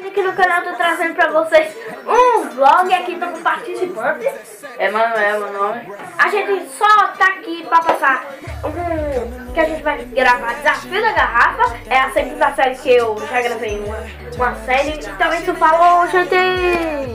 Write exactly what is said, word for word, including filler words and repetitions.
Aqui no canal eu tô trazendo pra vocês um vlog. Aqui tô com participantes. É Manuel, meu nome. A gente só tá aqui pra passar um... que a gente vai gravar Desafio da Garrafa. É a segunda série que eu já gravei uma, uma série. Então isso falou, gente!